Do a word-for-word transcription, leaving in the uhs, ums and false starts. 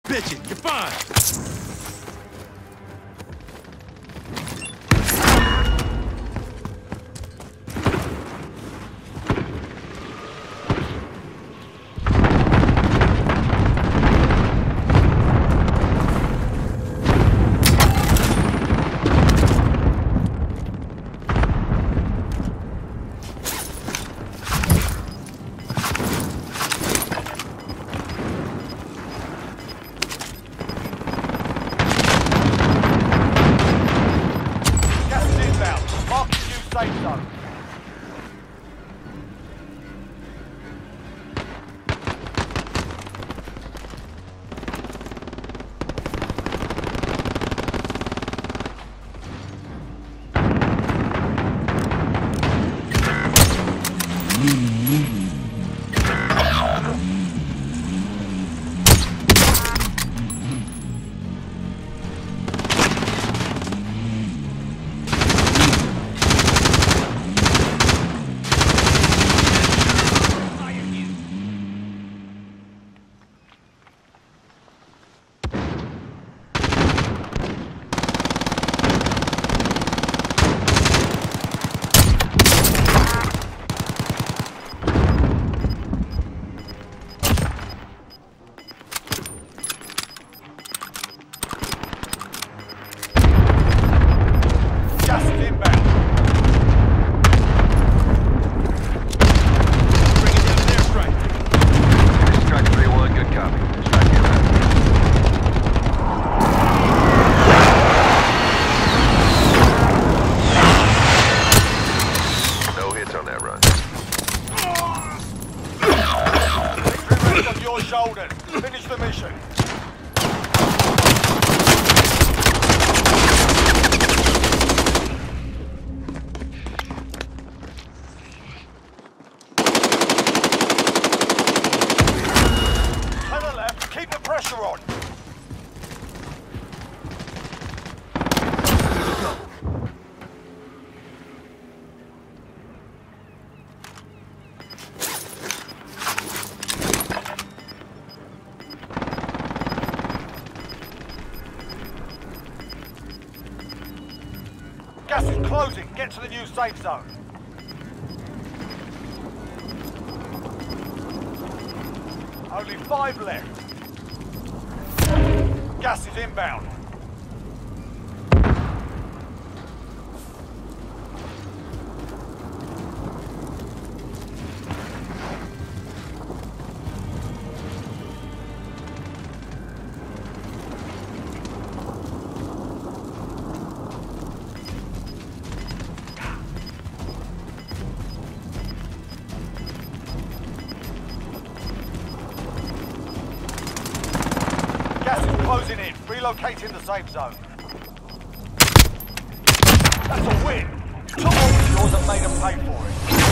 bitching. You're fine. Safe zone. Shoulders. Finish the mission. To the left, keep the pressure on. Gas is closing. Get to the new safe zone. Only five left. Gas is inbound. Gas is closing in. Relocating the safe zone. That's a win. You took all of yours and made them pay for it.